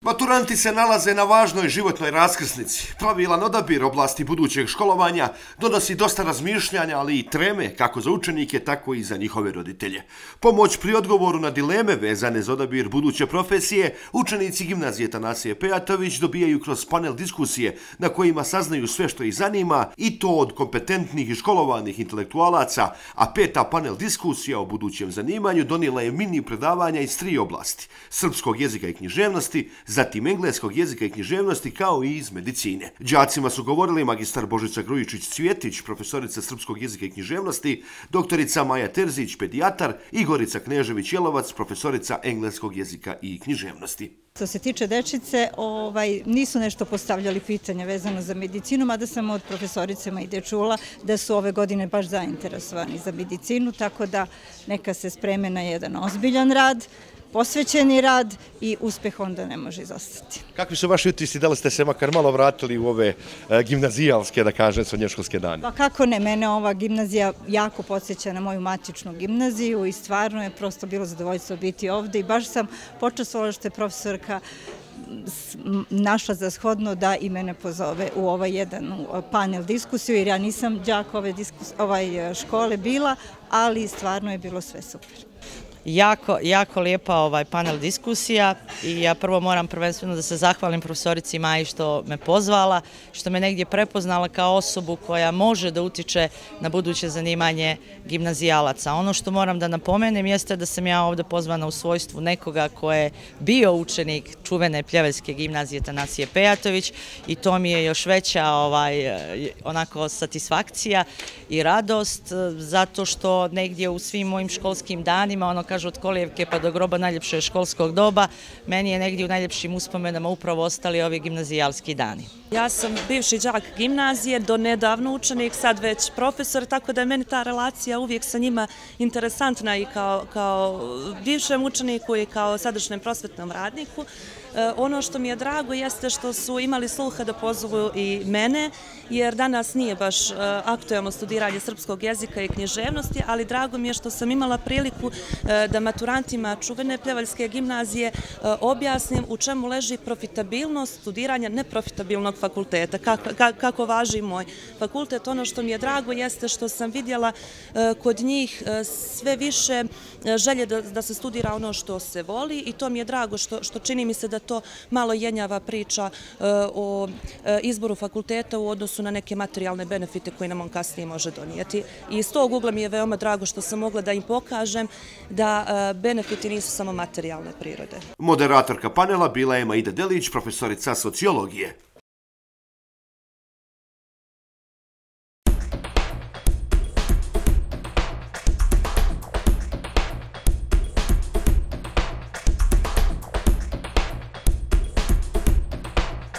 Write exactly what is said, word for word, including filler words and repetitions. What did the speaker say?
Maturanti se nalaze na važnoj životnoj raskrsnici. Pravilan odabir oblasti budućeg školovanja donosi dosta razmišljanja, ali i treme kako za učenike, tako i za njihove roditelje. Pomoć pri odgovoru na dileme vezane za odabir buduće profesije učenici gimnazije Tanasije Pejatović dobijaju kroz panel diskusije na kojima saznaju sve što ih zanima, i to od kompetentnih i školovanih intelektualaca, a peta panel diskusija o budućem zanimanju donijela je mini predavanja iz tri oblasti: srpskog jezika i književnosti, zatim engleskog jezika i književnosti, kao i iz medicine. Đacima su govorili magistar Božica Grujičić-Cvjetić, profesorica srpskog jezika i književnosti, doktorica Maja Terzić, pedijatar, i Gorica Knežević-Jelovac, profesorica engleskog jezika i književnosti. Što se tiče dečice, ovaj, nisu nešto postavljali pitanja vezano za medicinu, mada sam od profesoricama ide čula da su ove godine baš zainteresovani za medicinu, tako da neka se spreme na jedan ozbiljan rad, posvećeni rad, i uspeh onda ne može izostati. Kakvi su vaši utisci, da li ste se makar malo vratili u ove gimnazijalske, da kažem, srednjoškolske dane? Pa kako ne, mene ova gimnazija jako podsjeća na moju matičnu gimnaziju i stvarno je prosto bilo zadovoljstvo biti ovde i baš sam počastvovala što je profesorka našla za shodno da i mene pozove u ovaj jedan panel diskusiju, jer ja nisam đak ove ovaj škole bila, ali stvarno je bilo sve super. Jako, jako lijepa ovaj panel diskusija i ja prvo moram prvenstveno da se zahvalim profesorici Maji što me pozvala, što me negdje prepoznala kao osobu koja može da utiče na buduće zanimanje gimnazijalaca. Ono što moram da napomenem jeste da sam ja ovdje pozvana u svojstvu nekoga ko je bio učenik čuvene Pljeveljske gimnazije Tanasije Pejatović, i to mi je još veća ovaj, onako satisfakcija i radost, zato što negdje u svim mojim školskim danima, ono kažu od kolijevke pa do groba najljepše školskog doba, meni je negdje u najljepšim uspomenama upravo ostali ovi gimnazijalski dani. Ja sam bivši đak gimnazije, do nedavno učenik, sad već profesor, tako da je meni ta relacija uvijek sa njima interesantna, i kao, kao bivšem učeniku i kao sadašnjem prosvetnom radniku. E, ono što mi je drago jeste što su imali sluha da pozovu i mene, jer danas nije baš e, aktuelno studiranje srpskog jezika i književnosti, ali drago mi je što sam imala priliku e, da maturantima čuvene Pljeveljske gimnazije e, objasnim u čemu leži profitabilnost studiranja neprofitabilnog fakulteta, kako, kako važi moj fakultet. Ono što mi je drago jeste što sam vidjela e, kod njih e, sve više e, želje da, da se studira ono što se voli, i to mi je drago što, što čini mi se da to malo jenjava priča e, o e, izboru fakulteta u odnosu na neke materijalne benefite koje nam on kasnije može donijeti. I iz tog ugla mi je veoma drago što sam mogla da im pokažem da e, benefiti nisu samo materijalne prirode. Moderatorka panela bila je Maida Delić, profesorica sociologije.